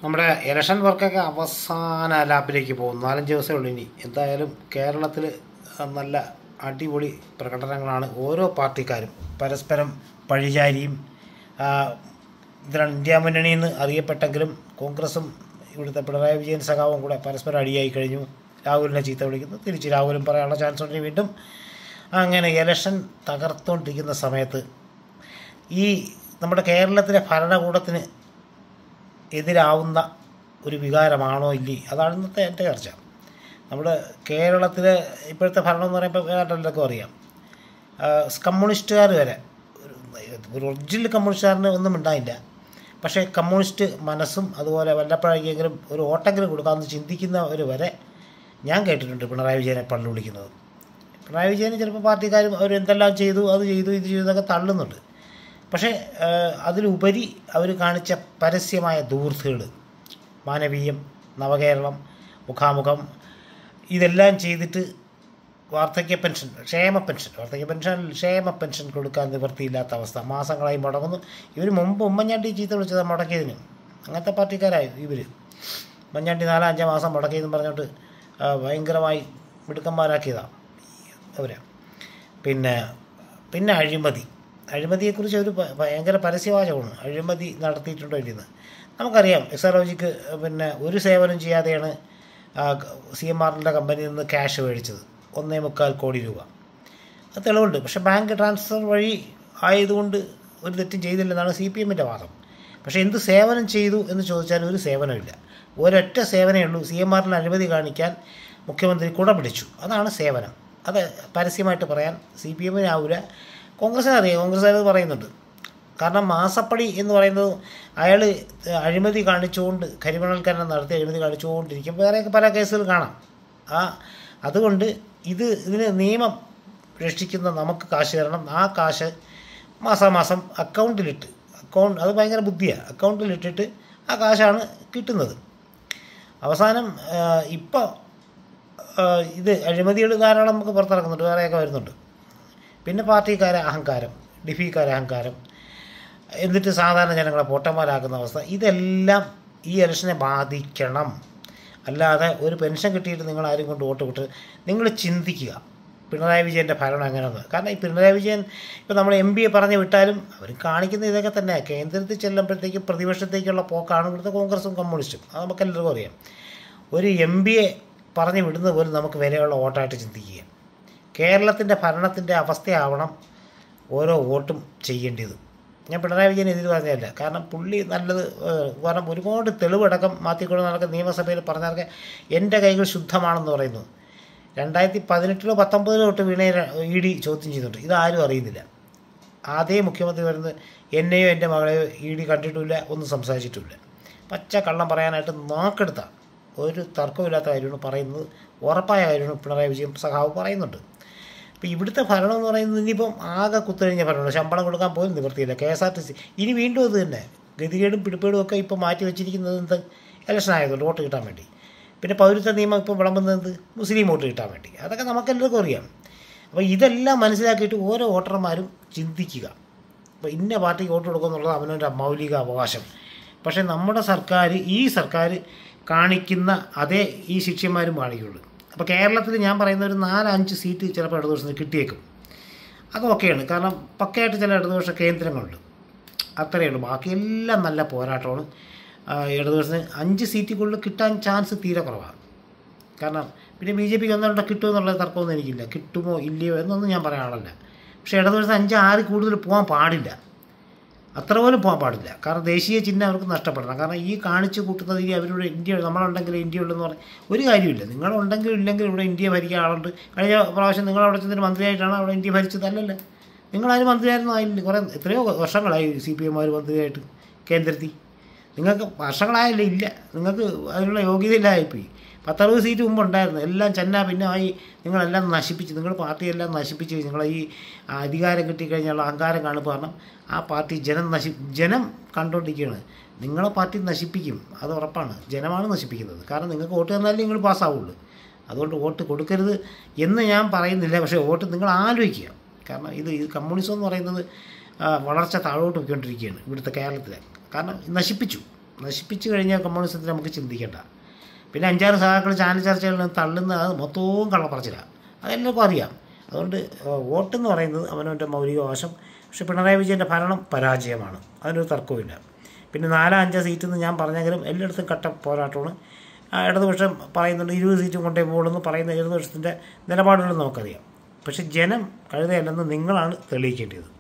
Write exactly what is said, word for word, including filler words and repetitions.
നമ്മുടെ ഇലക്ഷൻ വർക്കൊക്കെ അവസാന ലാപ്പിലേക്ക് പോകും. നാലഞ്ച് ദിവസമേ ഉള്ളൂ ഇനി. എന്തായാലും കേരളത്തിൽ നല്ല അടിപൊളി പ്രകടനങ്ങളാണ്. ഓരോ പാർട്ടിക്കാരും പരസ്പരം പഴിചാരിയും ഇതിലാണ് ഇന്ത്യ മുന്നണി എന്ന് അറിയപ്പെട്ടെങ്കിലും കോൺഗ്രസും ഇവിടുത്തെ പിണറായി വിജയൻ സഖാവും കൂടെ പരസ്പരം അടിയായി കഴിഞ്ഞു. രാഹുലിനെ ചീത്ത വിളിക്കുന്നു, തിരിച്ച് രാഹുലും പറയാനുള്ള ചാൻസ് ഉണ്ട് വീണ്ടും. അങ്ങനെ ഇലക്ഷൻ തകർത്തുകൊണ്ടിരിക്കുന്ന സമയത്ത് ഈ നമ്മുടെ കേരളത്തിലെ ഭരണകൂടത്തിന് എതിരാവുന്ന ഒരു വികാരമാണോ ഇല്ലേ, അതാണ് ഇന്നത്തെ എൻ്റെ ചർച്ച. നമ്മുടെ കേരളത്തിലെ ഇപ്പോഴത്തെ ഭരണം എന്ന് പറയുമ്പോൾ എല്ലാവർക്കും അറിയാം, കമ്മ്യൂണിസ്റ്റുകാർ വരെ ഒരു ഒറിജിനൽ കമ്മ്യൂണിസ്റ്റുകാരന് ഒന്നും ഉണ്ടായില്ല. പക്ഷേ കമ്മ്യൂണിസ്റ്റ് മനസ്സും അതുപോലെ വല്ലപ്പോഴെങ്കിലും ഒരു വോട്ടെങ്കിലും കൊടുക്കാമെന്ന് ചിന്തിക്കുന്നവർ വരെ ഞാൻ കേട്ടിട്ടുണ്ട് പിണറായി വിജയനെ പള്ളി വിളിക്കുന്നത്. പിണറായി വിജയന് ചിലപ്പോൾ പാർട്ടിക്കാരും അവർ എന്തെല്ലാം ചെയ്തു, അത് ചെയ്തു, ഇത് ചെയ്തു എന്നൊക്കെ തള്ളുന്നുണ്ട്. പക്ഷേ അതിലുപരി അവർ കാണിച്ച പരസ്യമായ ദൂർത്തുകൾ, മാനവീയം, നവകേരളം, മുഖാമുഖം, ഇതെല്ലാം ചെയ്തിട്ട് വാർദ്ധക്യ പെൻഷൻ, ക്ഷേമ പെൻഷൻ, വാർദ്ധക്യ പെൻഷൻ ക്ഷേമ പെൻഷൻ കൊടുക്കാൻ നിവൃത്തിയില്ലാത്ത അവസ്ഥ, മാസങ്ങളായി മുടങ്ങുന്നു. ഇവർ മുമ്പ് ഉമ്മൻചാണ്ടി ചീത്ത വിളിച്ചത് മുടക്കിയതിന്, അങ്ങനത്തെ പാർട്ടിക്കാരായി ഇവർ. ഉമ്മൻചാണ്ടി നാലോ അഞ്ചോ മാസം മുടക്കിയതെന്ന് പറഞ്ഞിട്ട് ഭയങ്കരമായി മിടുക്കന്മാരാക്കിയതാണ് അവരെ. പിന്നെ പിന്നെ അഴിമതി അഴിമതിയെക്കുറിച്ച് ഒരു ഭയങ്കര പരസ്യവാചകമാണ്. അഴിമതി നടത്തിയിട്ടുണ്ടോ ഇല്ലെന്ന് നമുക്കറിയാം. എക്സാലോജിക്ക് പിന്നെ ഒരു സേവനം ചെയ്യാതെയാണ് സി എം ആറിൻ്റെ കമ്പനിയിൽ നിന്ന് ക്യാഷ് മേടിച്ചത്, ഒന്നേ മുക്കാൽ കോടി രൂപ. അത് തെളിവുണ്ട്. പക്ഷേ ബാങ്ക് ട്രാൻസ്ഫർ വഴി ആയതുകൊണ്ട് ഒരു തെറ്റും ചെയ്തില്ലെന്നാണ് സി പി എമ്മിൻ്റെ വാദം. പക്ഷേ എന്ത് സേവനം ചെയ്തു എന്ന് ചോദിച്ചാൽ ഒരു സേവനമില്ല. ഒരൊറ്റ സേവനമേ ഉള്ളൂ, സി എം ആറിന് അഴിമതി കാണിക്കാൻ മുഖ്യമന്ത്രി കുട പിടിച്ചു, അതാണ് സേവനം. അത് പരസ്യമായിട്ട് പറയാൻ സി പി എമ്മിനാവില്ല, കോൺഗ്രസ്സിനറിയാം, കോൺഗ്രസ്സുകാരത് പറയുന്നുണ്ട്. കാരണം മാസപ്പടി എന്ന് പറയുന്നത് അയാൾ അഴിമതി കാണിച്ചുകൊണ്ട്, കരിമണൽക്കരണം നടത്തി അഴിമതി കാണിച്ചുകൊണ്ടിരിക്കും. വേറെയൊക്കെ പല കേസുകൾ കാണാം. ആ അതുകൊണ്ട് ഇത് ഇതിന് നിയമം രക്ഷിക്കുന്ന നമുക്ക് കാശ് തരണം. ആ കാശ് മാസാമാസം അക്കൗണ്ടിലിട്ട്, അക്കൗണ്ട് അത് ഭയങ്കര ബുദ്ധിയാണ്, അക്കൗണ്ടിലിട്ടിട്ട് ആ കാശാണ് കിട്ടുന്നത്. അവസാനം ഇപ്പോൾ ഇത് അഴിമതികൾ ധാരാളം നമുക്ക് പുറത്തിറക്കുന്നുണ്ട്, വേറെയൊക്കെ വരുന്നുണ്ട്. പിന്നെ പാർട്ടിക്കാരെ അഹങ്കാരം, ഡിഫിക്കാരെ അഹങ്കാരം, എന്നിട്ട് സാധാരണ ജനങ്ങളെ പൊട്ടന്മാരാക്കുന്ന അവസ്ഥ, ഇതെല്ലാം ഈ ഇലക്ഷനെ ബാധിക്കണം. അല്ലാതെ ഒരു പെൻഷൻ കിട്ടിയിട്ട് നിങ്ങൾ ആരും കൊണ്ട് വോട്ട് വിട്ട് നിങ്ങൾ ചിന്തിക്കുക പിണറായി വിജയൻ്റെ ഭരണം എങ്ങനെയെന്ന്. കാരണം ഈ പിണറായി വിജയൻ ഇപ്പോൾ നമ്മൾ എം പിയെ പറഞ്ഞു വിട്ടാലും അവർ കാണിക്കുന്ന ഇതൊക്കെ തന്നെ. കേന്ദ്രത്തിൽ ചെല്ലുമ്പോഴത്തേക്കും പ്രതിപക്ഷത്തേക്കുള്ള പോക്കാണ് ഇവിടുത്തെ കോൺഗ്രസും കമ്മ്യൂണിസ്റ്റും, അത് നമുക്കെല്ലാവർക്കും അറിയാം. ഒരു എം പിയെ പറഞ്ഞു വിടുന്നത് പോലും നമുക്ക് വിലയുള്ള വോട്ടായിട്ട് ചിന്തിക്കുക. കേരളത്തിൻ്റെ ഭരണത്തിൻ്റെ അവസ്ഥയാവണം ഓരോ വോട്ടും ചെയ്യേണ്ടത്. ഞാൻ പിണറായി വിജയൻ എതിര് പറഞ്ഞതല്ല, കാരണം പുള്ളി നല്ലത്, കാരണം ഒരുപാട് തെളിവടക്കം മാറ്റിക്കൊണ്ട് നടക്കുന്ന നിയമസഭയിൽ പറഞ്ഞാൽ എൻ്റെ കൈകൾ ശുദ്ധമാണെന്ന് പറയുന്നു. രണ്ടായിരത്തി പതിനെട്ടിലോ പത്തൊമ്പതിലോ തൊട്ട് വീണയെ ഇ ഡി ചോദ്യം ചെയ്യുന്നുണ്ട്, ഇതാരും അറിയുന്നില്ല. അതേ മുഖ്യമന്ത്രി വരുന്നത് എന്നെയോ എൻ്റെ മകളെയോ ഇ ഡി കണ്ടിട്ടുമില്ല, ഒന്നും സംസാരിച്ചിട്ടുമില്ല. പച്ച കള്ളം പറയാനായിട്ട് നോക്കെടുത്ത ഒരു തർക്കമില്ലാത്ത കാര്യമാണ് പറയുന്നത്, ഉറപ്പായ കാര്യമാണ് പിണറായി വിജയൻ സഖാവ് പറയുന്നുണ്ട്. അപ്പോൾ ഇവിടുത്തെ ഭരണം എന്ന് പറയുന്നത് ഇനിയിപ്പം ആകെ കുത്തഴിഞ്ഞ ഭരണമാണ്. ശമ്പളം കൊടുക്കാൻ പോലും നിവൃത്തിയില്ല. K S R T C ഇനി വീണ്ടും അത് തന്നെ ഗതികേടും പിടിപ്പേടും ഒക്കെ ഇപ്പോൾ മാറ്റി വെച്ചിരിക്കുന്നത് എന്ത്, ഇലക്ഷൻ ആയതുകൊണ്ട് വോട്ട് കിട്ടാൻ വേണ്ടി. പിന്നെ പൗരത്വ നിയമം ഇപ്പോൾ വിളമ്പുന്നത് മുസ്ലിം വോട്ട് കിട്ടാൻ വേണ്ടി, അതൊക്കെ നമുക്കെല്ലാവർക്കും അറിയാം. അപ്പോൾ ഇതെല്ലാം മനസ്സിലാക്കിയിട്ട് ഓരോ വോട്ടർമാരും ചിന്തിക്കുക. അപ്പോൾ ഇന്ന പാർട്ടിക്ക് വോട്ട് കൊടുക്കുക എന്നുള്ളത് അവനവൻ്റെ മൗലിക അവകാശം. പക്ഷേ നമ്മുടെ സർക്കാർ, ഈ സർക്കാർ കാണിക്കുന്ന അതേ ഈ ശിഷ്യന്മാരും കാണിക്കുള്ളൂ. അപ്പോൾ കേരളത്തിൽ ഞാൻ പറയുന്ന ഒരു നാലഞ്ച് സീറ്റ് ചിലപ്പോൾ ഇടതുപക്ഷത്തിന് കിട്ടിയേക്കും, അതൊക്കെയാണ്. കാരണം പക്കയായിട്ട് ചില ഇടതുപക്ഷ കേന്ദ്രങ്ങളുണ്ട്, അത്രയേ ഉള്ളൂ. ബാക്കിയെല്ലാം നല്ല പോരാട്ടമാണ്. ഇടതുപക്ഷത്തിന് അഞ്ച് സീറ്റ് കൂടുതൽ കിട്ടാൻ ചാൻസ് തീരെ കുറവാണ്. കാരണം പിന്നെ ബി ജെ പിക്ക് ഒന്നോ കിട്ടുമോ എന്നുള്ള തർക്കമൊന്നും എനിക്കില്ല, കിട്ടുമോ ഇല്ലയോ എന്നൊന്നും ഞാൻ പറയാനല്ല. പക്ഷേ ഇടതുപക്ഷത്തിന് അഞ്ച് ആറ് കൂടുതൽ പോകാൻ പാടില്ല, അത്ര പോലും പോകാൻ പാടില്ല. കാരണം ദേശീയ ചിഹ്നം അവർക്ക് നഷ്ടപ്പെടണം. കാരണം ഈ കാണിച്ചു കൂട്ടുന്നത് ഈ അവരുടെ ഇന്ത്യ, നമ്മളുണ്ടെങ്കിൽ ഇന്ത്യ ഉള്ളതെന്ന് പറഞ്ഞാൽ ഒരു കാര്യമില്ല. നിങ്ങളുണ്ടെങ്കിലും ഇല്ലെങ്കിൽ ഇവിടെ ഇന്ത്യ ഭരിക്കാൻ ആളുണ്ട്. കഴിഞ്ഞ പ്രാവശ്യം നിങ്ങളവിടെ ചെന്നൊരു മന്ത്രിയായിട്ടാണ് അവിടെ ഇന്ത്യ ഭരിച്ചത്, അല്ലല്ലോ. നിങ്ങളാരും മന്ത്രിയായിരുന്നു ആയില്ല, കുറേ എത്രയോ വർഷങ്ങളായി സി പി എമ്മാർ മന്ത്രിയായിട്ട് കേന്ദ്രത്തിൽ. നിങ്ങൾക്ക് വർഷങ്ങളായില്ല, ഇല്ല, നിങ്ങൾക്ക് അതിനുള്ള യോഗ്യതയില്ലായിപ്പോയി. പത്തറുപത് സീറ്റ് മുമ്പ് ഉണ്ടായിരുന്നു, എല്ലാം ചെന്ന പിന്നെ ആയി. നിങ്ങളെല്ലാം നശിപ്പിച്ച്, നിങ്ങൾ പാർട്ടിയെല്ലാം നശിപ്പിച്ച്, നിങ്ങളെ ഈ അധികാരം കിട്ടിക്കഴിഞ്ഞാൽ അഹങ്കാരം കാണുമ്പോൾ കാരണം ആ പാർട്ടി ജനം നശി ജനം കണ്ടുകൊണ്ടിരിക്കുകയാണ്. നിങ്ങളെ പാർട്ടി നശിപ്പിക്കും, അത് ഉറപ്പാണ്. ജനമാണ് നശിപ്പിക്കുന്നത്. കാരണം നിങ്ങൾക്ക് വോട്ട് തന്നാലേ നിങ്ങൾ പാസ്സാവുള്ളൂ. അതുകൊണ്ട് വോട്ട് കൊടുക്കരുത് എന്ന് ഞാൻ പറയുന്നില്ല, പക്ഷേ വോട്ട് നിങ്ങൾ ആലോചിക്കുക. കാരണം ഇത് ഇത് കമ്മ്യൂണിസം എന്ന് പറയുന്നത് വളർച്ച താഴോട്ട് പോയിക്കൊണ്ടിരിക്കുകയാണ് ഇവിടുത്തെ കേരളത്തിൽ. കാരണം നശിപ്പിച്ചു, നശിപ്പിച്ച് കഴിഞ്ഞാൽ കമ്മ്യൂണിസത്തിൽ നമുക്ക് ചിന്തിക്കേണ്ട. പിന്നെ അഞ്ചാറ് സഹാക്കൾ ചാനൽ ചർച്ചകളിൽ നിന്ന് തള്ളുന്ന അത് മൊത്തവും കള്ളപ്പറച്ചിലാണ്, അതെല്ലാവർക്കും അറിയാം. അതുകൊണ്ട് വോട്ടെന്ന് പറയുന്നത് അവനവൻ്റെ മൗലികാവകാശം. പക്ഷേ പിണറായി വിജയൻ്റെ ഭരണം പരാജയമാണ്, അതിനൊരു തർക്കവുമില്ല. പിന്നെ നാലോ അഞ്ചോ സീറ്റ് എന്ന് ഞാൻ പറഞ്ഞെങ്കിലും എല്ലായിടത്തും കട്ട പോരാട്ടമാണ്. ഇടതുപക്ഷം പറയുന്നുണ്ട് ഇരുപത് സീറ്റും കൊണ്ടേ പോകുള്ളൂ പറയുന്ന ഇടതുപക്ഷത്തിൻ്റെ നിലപാടുകൾ നമുക്കറിയാം. പക്ഷേ ജനം കഴുതയല്ലെന്ന് നിങ്ങളാണ് തെളിയിക്കേണ്ടത്.